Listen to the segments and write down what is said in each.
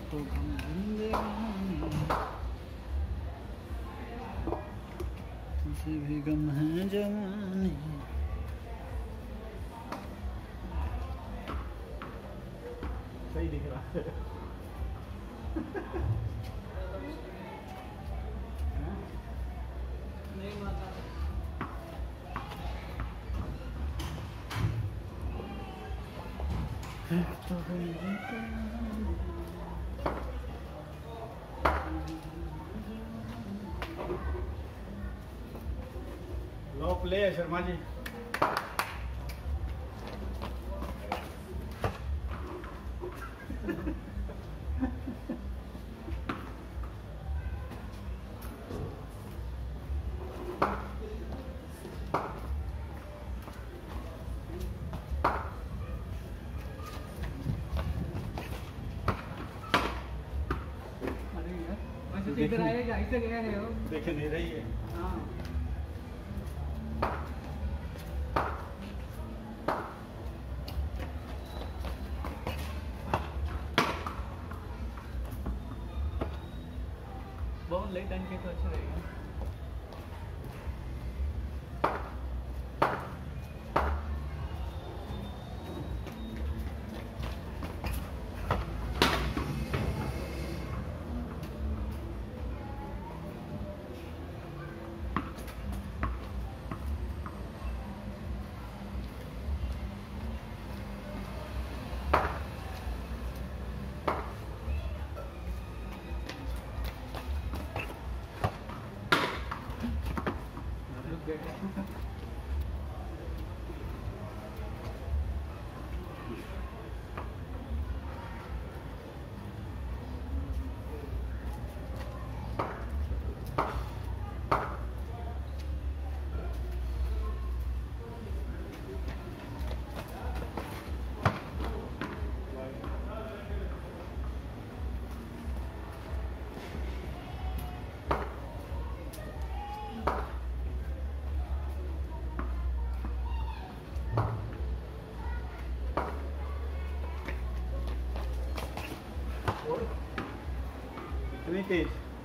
तो गम जिंदगानी, उसे भी गम है जवानी। सही दिख रहा है। नहीं माता तो लो प्ले है शर्मा जी। इधर आएगा, ऐसे गया है वो। देख नहीं रही है। हाँ। बहुत लेट टाइम के तो अच्छा रहेगा। इतनी तेज।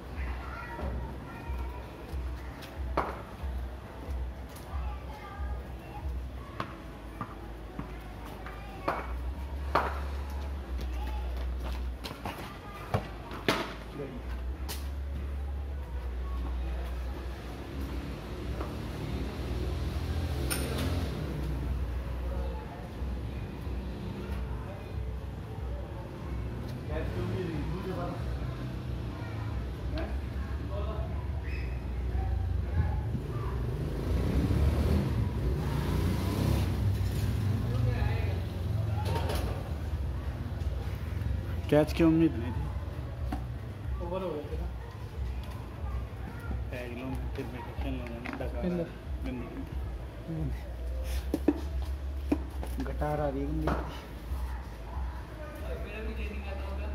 कैच की उम्मीद नहीं थी। ओवर हो गया था। टैग लो फिर मैं खेलने गटार आ रही है गंदी। मेरा भी ट्रेनिंग आता होगा।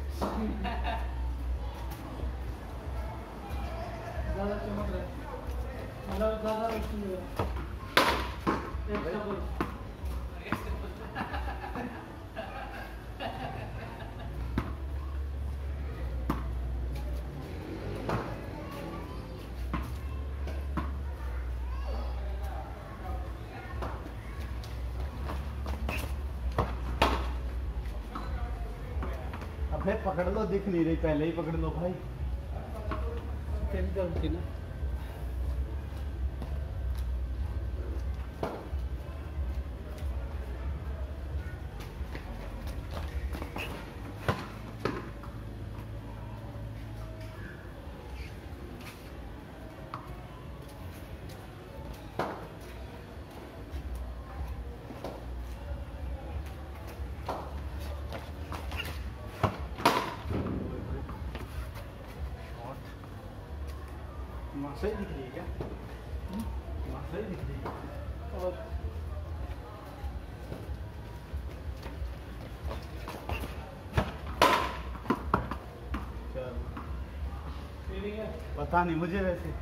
ज़्यादा चमक रहा है। मतलब ज़्यादा रोशनी है। अबे पकड़ लो, दिख नहीं रही, पहले ही पकड़ लो भाई। केमिकल थी ना। वहाँ सही दिख रही है क्या? वहाँ सही दिख रही है। और पता नहीं मुझे वैसे।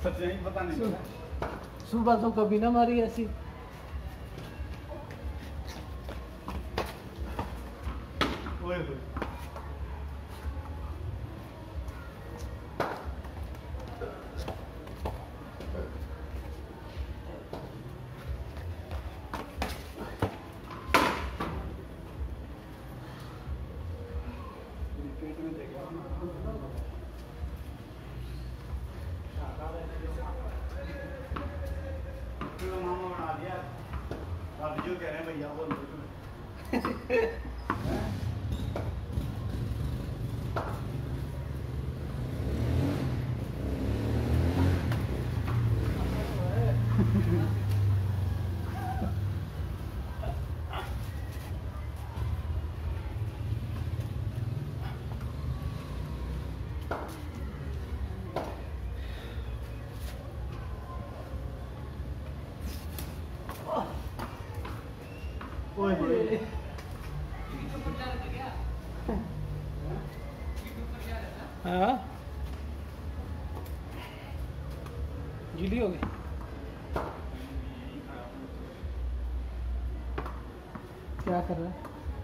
सच नहीं पता नहीं चला। सुबह तो कभी ना मारी ऐसी। ओए होए पेट में देखा मामा बना दिया। आप जो कह रहे हैं भैया बोल दो। ओए होए हाँ गीली हो गई। क्या कर रहा है?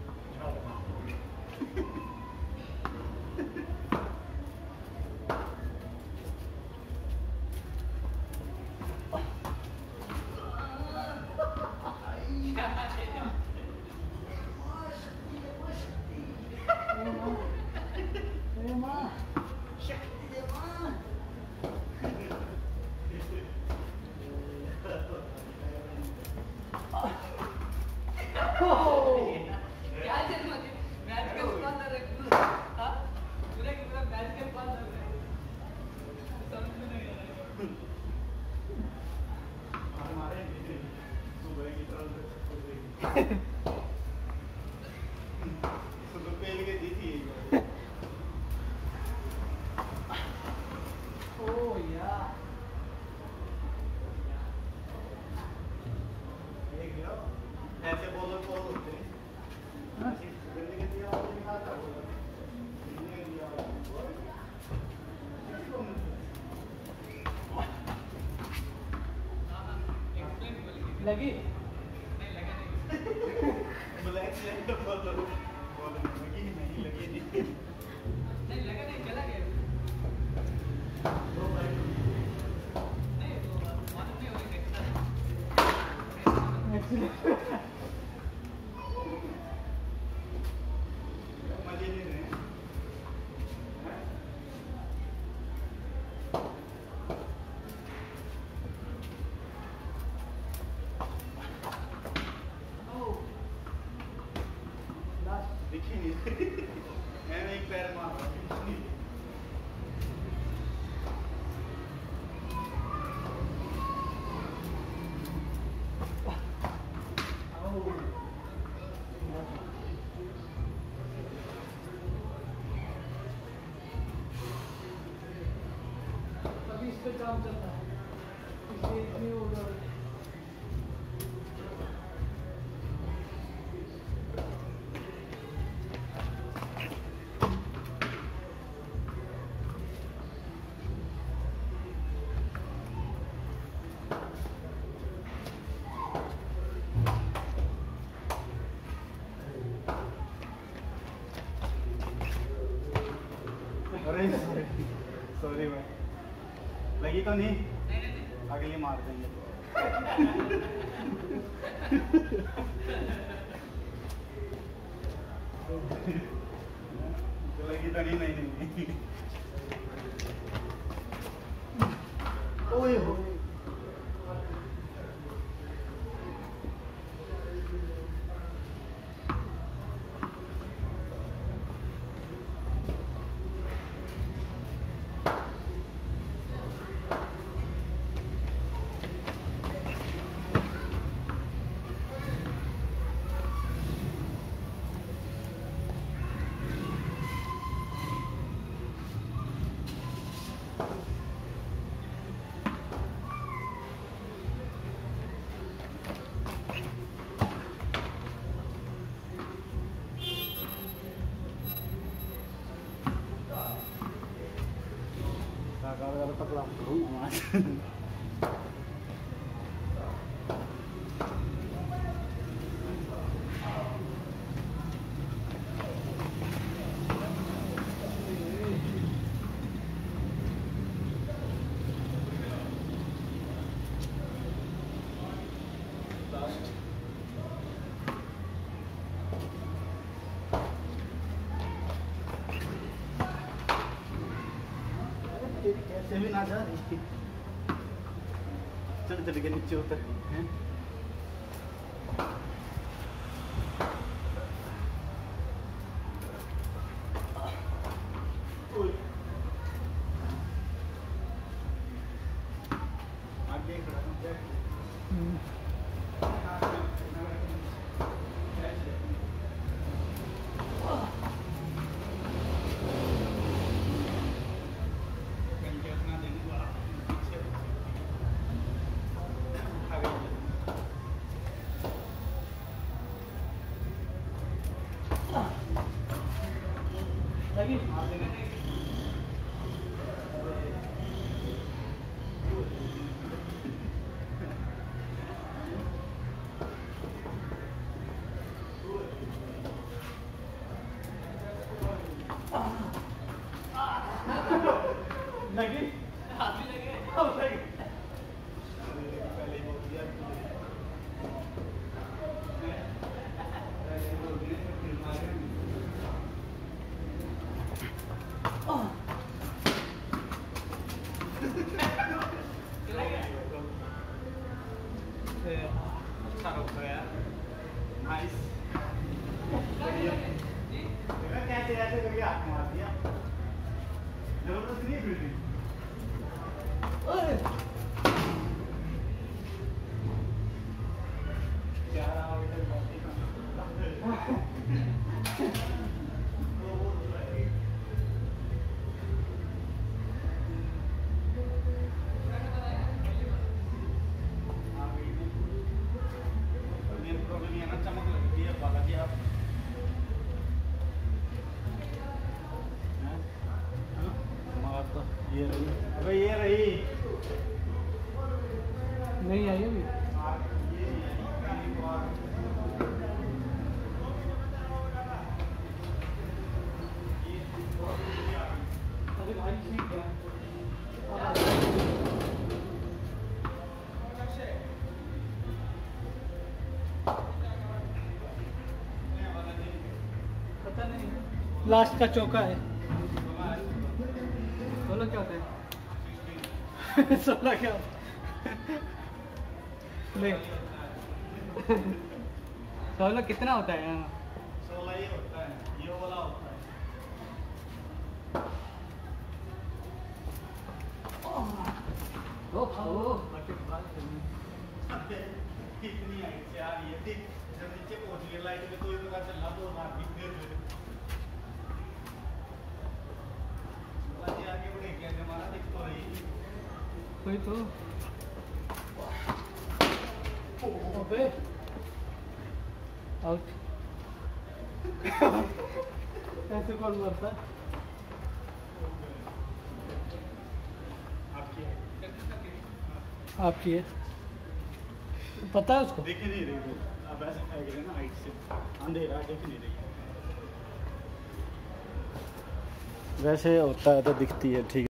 सुबह पेल के दी थी ओह यार देख लो ऐसे बोलो तो होते हैं गंदगी दिया और नहीं खाता बोलो गंदगी दिया लगी। ब्लैक लाइट तो बोलो बोलो लगी नहीं लगी नहीं नहीं लगा नहीं चला गया दो भाई नहीं वो मालूम नहीं होगी एक्स्ट्रा मजे ले रहे हैं दिखी नहीं मैंने एक पैर मारा अभी इस पे काम चल रहा है। इसलिए इतनी हो रहा है। अरे सॉरी भाई लगी तो नहीं अगली मार देंगे लगी तो नहीं ओए हो गाल कपड़ा कैसे भी ना जा रही। चल चल के नीचे उतर हैं। आगे खड़ा लगी हाथ भी लगे अच्छा रोका यार। नाइस। कैसे ऐसे करके हाथ मार दिया। जबरदस्ती नहीं फिर रही। क्या रहा चमक लगती है बालाजी आप तो ये रही। अबे ये रही नहीं आई अभी। अरे भाई ठीक है। पता नहीं लास्ट का चौका है। 16 क्या होता है? 16 क्या होता है? नहीं 16 कितना होता है यहाँ? 16 ये होता है। ये वाला होता है। कितनी हाइट से आ रही है। ठीक जब नीचे पहुंच गई लाइट में तो ये पता चला 2 मार भी फिर बालाजी आगे बढ़े क्या हमारा दिख तो रही कोई तो अबे आउट। ऐसे कौन मरता है? आपकी है पता है उसको? दिख नहीं रही वो। अब ऐसे फेंक रहे ना हाइट से अंधेरा दिख नहीं रही। वैसे होता है तो दिखती है ठीक।